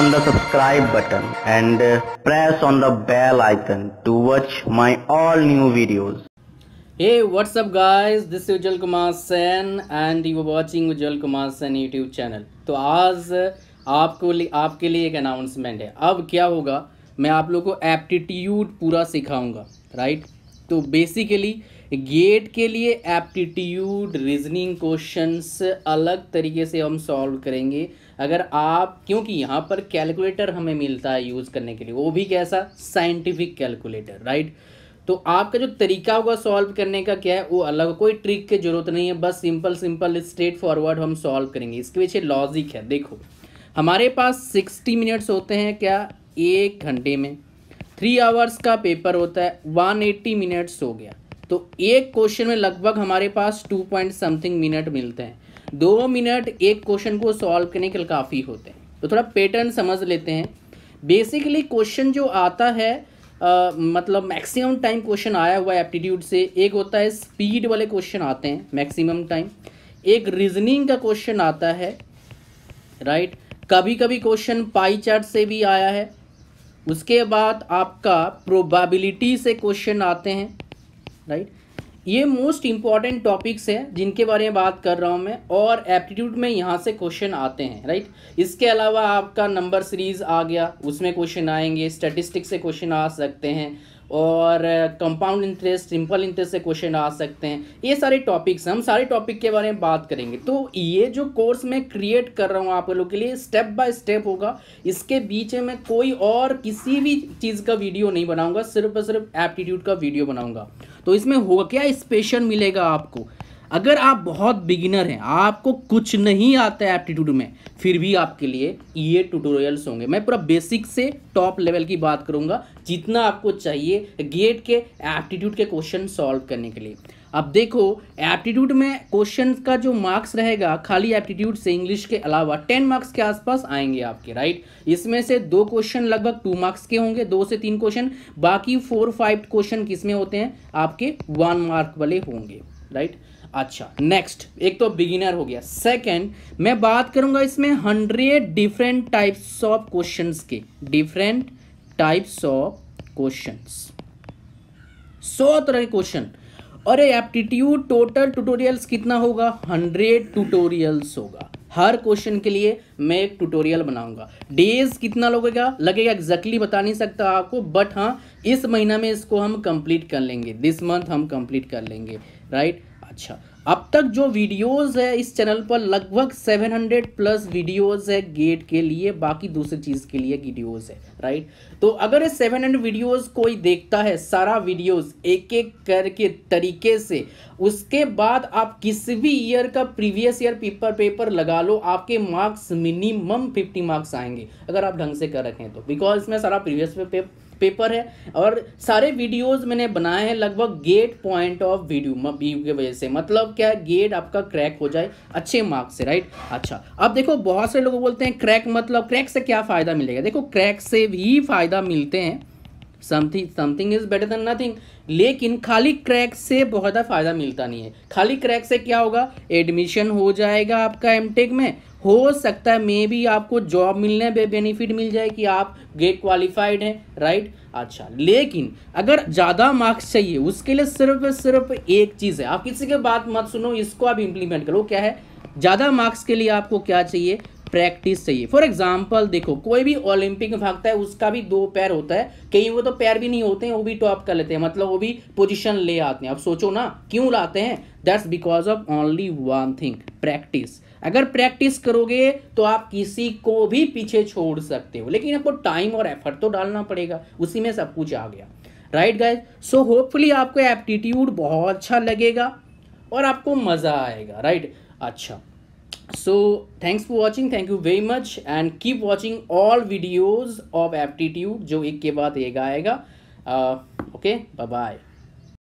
on the subscribe button and press on the bell icon to watch my all new videos. Hey, what's up guys? This is Ujjwal Kumar Sen and you are watching Ujjwal Kumar Sen YouTube channel. तो आज आपके लिए एक announcement है। अब क्या होगा, मैं आप लोगों को एप्टीट्यूड पूरा सिखाऊंगा, राइट। तो बेसिकली गेट के लिए एप्टीट्यूड रीजनिंग क्वेश्चंस अलग तरीके से हम सॉल्व करेंगे। अगर आप, क्योंकि यहाँ पर कैलकुलेटर हमें मिलता है यूज़ करने के लिए, वो भी कैसा, साइंटिफिक कैलकुलेटर, राइट। तो आपका जो तरीका होगा सॉल्व करने का क्या है, वो अलग, कोई ट्रिक की जरूरत नहीं है, बस सिंपल स्ट्रेट फॉरवर्ड हम सॉल्व करेंगे। इसके पीछे लॉजिक है। देखो, हमारे पास 60 मिनट्स होते हैं, क्या, एक घंटे में 3 आवर्स का पेपर होता है, 180 मिनट्स हो गया। तो एक क्वेश्चन में लगभग हमारे पास 2 पॉइंट समथिंग मिनट मिलते हैं। 2 मिनट एक क्वेश्चन को सॉल्व करने के लिए काफ़ी होते हैं। तो थोड़ा पैटर्न समझ लेते हैं। बेसिकली क्वेश्चन जो आता है, मतलब मैक्सिमम टाइम क्वेश्चन आया हुआ है एप्टीट्यूड से, एक होता है स्पीड वाले क्वेश्चन आते हैं मैक्सिमम टाइम, एक रीजनिंग का क्वेश्चन आता है, राइट। कभी कभी क्वेश्चन पाई चार्ट से भी आया है। उसके बाद आपका प्रोबेबिलिटी से क्वेश्चन आते हैं, राइट। ये मोस्ट इंपॉर्टेंट टॉपिक्स हैं जिनके बारे में बात कर रहा हूँ मैं, और एप्टीट्यूड में यहाँ से क्वेश्चन आते हैं, राइट। इसके अलावा आपका नंबर सीरीज आ गया, उसमें क्वेश्चन आएंगे, स्टैटिस्टिक्स से क्वेश्चन आ सकते हैं, और कंपाउंड इंटरेस्ट, सिंपल इंटरेस्ट से क्वेश्चन आ सकते हैं। ये सारे टॉपिक्स, हम सारे टॉपिक के बारे में बात करेंगे। तो ये जो कोर्स मैं क्रिएट कर रहा हूँ आप लोगों के लिए, स्टेप बाय स्टेप होगा। इसके बीच में मैं कोई और किसी भी चीज़ का वीडियो नहीं बनाऊंगा, सिर्फ और सिर्फ एप्टीट्यूड का वीडियो बनाऊंगा। तो इसमें होगा क्या, स्पेशल मिलेगा आपको। अगर आप बहुत बिगिनर हैं, आपको कुछ नहीं आता है एप्टीट्यूड में, फिर भी आपके लिए ये ट्यूटोरियल्स होंगे। मैं पूरा बेसिक से टॉप लेवल की बात करूंगा, जितना आपको चाहिए गेट के एप्टीट्यूड के क्वेश्चन सॉल्व करने के लिए। अब देखो, एप्टीट्यूड में क्वेश्चन का जो मार्क्स रहेगा, खाली एप्टीट्यूड से इंग्लिश के अलावा 10 मार्क्स के आसपास आएंगे आपके, राइट। इसमें से 2 क्वेश्चन लगभग 2 मार्क्स के होंगे, 2 से 3 क्वेश्चन, बाकी 4-5 क्वेश्चन किसमें होते हैं, आपके 1 मार्क वाले होंगे, राइट। अच्छा, नेक्स्ट, एक तो बिगिनर हो गया। सेकंड, मैं बात करूंगा इसमें 100 डिफरेंट टाइप्स ऑफ क्वेश्चंस के, डिफरेंट टाइप्स ऑफ क्वेश्चंस, 100 तरह के क्वेश्चन। और एप्टीट्यूड टोटल ट्यूटोरियल्स कितना होगा, 100 ट्यूटोरियल्स होगा। हर क्वेश्चन के लिए मैं एक ट्यूटोरियल बनाऊंगा। डेज कितना लगेगा एग्जैक्टली बता नहीं सकता आपको, बट हाँ, इस महीना में इसको हम कंप्लीट कर लेंगे, दिस मंथ हम कंप्लीट कर लेंगे, राइट। अच्छा, अब तक जो वीडियोस है इस चैनल पर, लगभग 700 प्लस वीडियोस है गेट के लिए, बाकी दूसरी चीज़ के लिए वीडियोस है, राइट। तो अगर ये 700 वीडियोस कोई देखता है, सारा वीडियोस एक एक करके तरीके से, उसके बाद आप किसी भी ईयर का प्रीवियस ईयर पेपर लगा लो, आपके मार्क्स मिनिमम 50 मार्क्स आएंगे अगर आप ढंग से कर रखें तो, बिकॉज इसमें सारा प्रीवियस पेपर है और सारे वीडियोस मैंने बनाए हैं लगभग गेट पॉइंट ऑफ व्यू की वजह से। मतलब क्या, गेट आपका क्रैक हो जाए अच्छे मार्क्स से, राइट। अच्छा, अब देखो, बहुत से लोग बोलते हैं क्रैक, मतलब क्रैक से क्या फ़ायदा मिलेगा। देखो, क्रैक से भी फ़ायदा मिलते हैं, something is better than nothing, लेकिन खाली क्रैक से बहुत ज़्यादा फायदा मिलता नहीं है। खाली क्रैक से क्या होगा, एडमिशन हो जाएगा आपका एमटेक में, हो सकता है मे भी आपको जॉब मिलने में बेनिफिट मिल जाए कि आप गेट क्वालिफाइड हैं, राइट। अच्छा, लेकिन अगर ज़्यादा मार्क्स चाहिए, उसके लिए सिर्फ एक चीज़ है, आप किसी की बात मत सुनो, इसको आप इम्प्लीमेंट करो। क्या है, ज़्यादा मार्क्स के लिए आपको क्या चाहिए, प्रैक्टिस चाहिए। फॉर एग्जाम्पल देखो, कोई भी ओलंपिक में भागता है, उसका भी 2 पैर होता है, कहीं वो तो पैर भी नहीं होते हैं, वो भी टॉप कर लेते हैं, मतलब वो भी पोजीशन ले आते हैं। अब सोचो ना, क्यों लाते हैं, that's because of only one thing, practice. अगर प्रैक्टिस करोगे तो आप किसी को भी पीछे छोड़ सकते हो, लेकिन आपको टाइम और एफर्ट तो डालना पड़ेगा, उसी में सब कुछ आ गया, राइट गाइस। सो होपफुली आपको एप्टीट्यूड बहुत अच्छा लगेगा और आपको मज़ा आएगा, राइट। अच्छा, so thanks for watching, thank you very much and keep watching all videos of aptitude जो एक के बाद एक आएगा। Okay, bye bye.